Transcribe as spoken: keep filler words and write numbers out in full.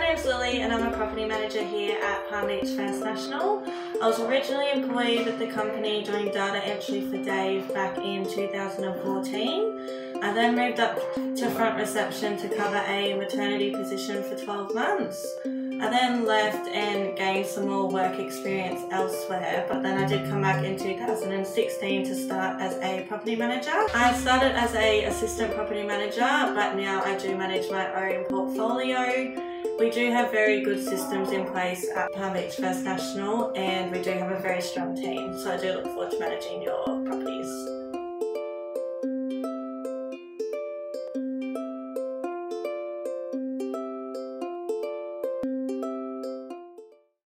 name's Lily and I'm a property manager here at Palm Beach First National. I was originally employed with the company doing data entry for Dave back in two thousand fourteen. I then moved up to front reception to cover a maternity position for twelve months. I then left and gained some more work experience elsewhere, but then I did come back in two thousand sixteen to start as a property manager. I started as a assistant property manager, but now I do manage my own portfolio. We do have very good systems in place at Palm Beach First National, and we do have a very strong team, so I do look forward to managing your properties.